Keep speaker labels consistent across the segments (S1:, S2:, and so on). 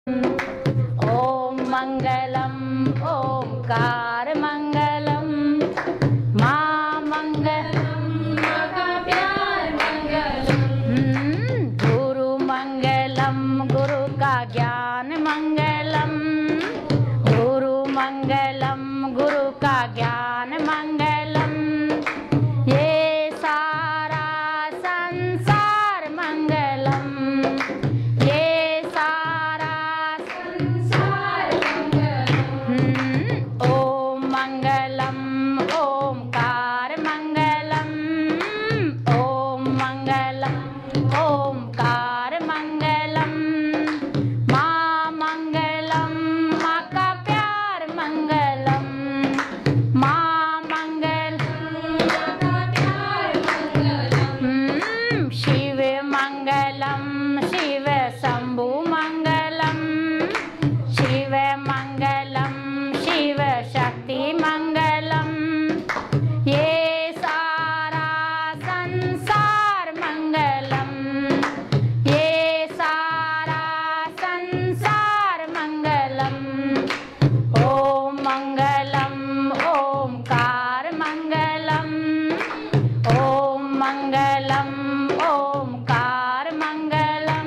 S1: ओम मंगलम ओंकार मंगलम मां मंगलम मां का प्यार मंगलम गुरु मंगलम गुरु का ज्ञान मंगलम गुरु मंगलम गुरु का ज्ञान मंगलम ये सारा संसार मंगलम ये सारा संसार मंगलम ओम मंगलम ओंकार मंगलम ओम मंगलम ओंकार मंगलम मां मंगलम मां का प्यार मंगलम मां मंगलम मां का प्यार मंगलम शिव मंगलम शिव शंभु मंगलम शिव मंगलम शिव शक्ति मंगलम ये सारा संसार मंगलम ये सारा संसार मंगलम ओम मंगलम ओंकार मंगलम ओम मंगलम ओंकार मंगलम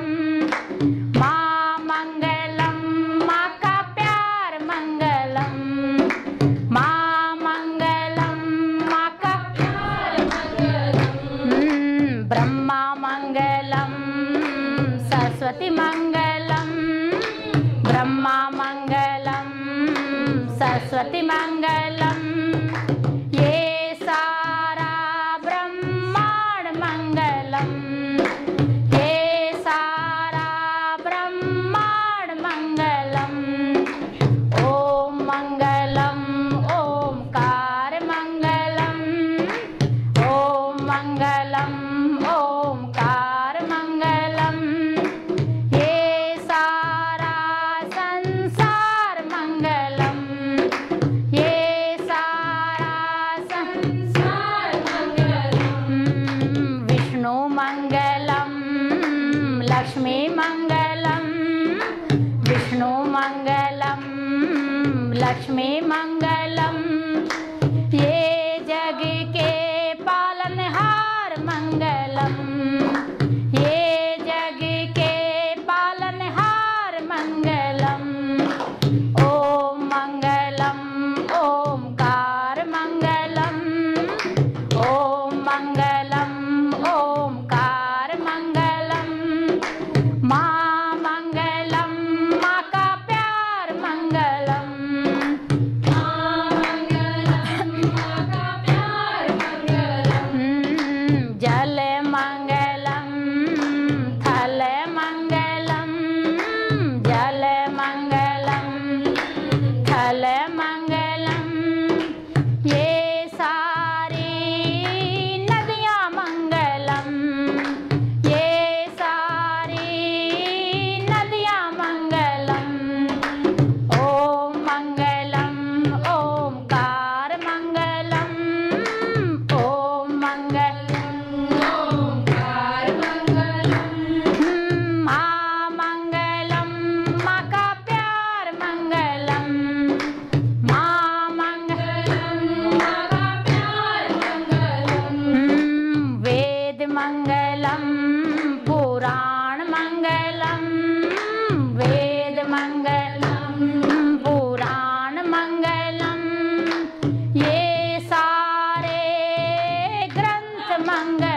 S1: मां मंगलम मां का प्यार मंगलम मां मंगलम मां का प्यार मंगलम ब्रह्मा मंगलम सरस्वती मंगलम ब्रह्मा मंगलम सरस्वती मंगलम ये सारा ब्रह्मांड मंगलम ये सारा ब्रह्मांड मंगलम ओम मंगलम ओंकार मंगलम ओम मंगलम ओंकार मंगलम ये सारा संसार मंगलम ये सारा संसार मंगलम विष्णु मंगलम लक्ष्मी मंगलम विष्णु मंगलम लक्ष्मी मंगलम ये जग के पालनहार मंगलम ये जग के पालनहार मंगलम ओम मंगलम ओंकार मंगलम ओम मंगलम ओंकार मंगलम मां मंगलम मां का प्यार मंगलम मां मंगलम मां का प्यार मंगलम जल मंगलम थल मंगलम जल मंगलम थल मंगलम ये सारी नदियां मंगलम ये सारी नदियां मंगलम ओम मंगलम ओंकार मंगलम ओम मंगलम ओंकार मंगलम मां मंगलम मां का प्यार मंगलम मां मंगलम मां का प्यार मंगलम वेद मंगलम पुराण मंगलम वेद मंगलम पुराण मंगलम ये सारे ग्रंथ मंगलम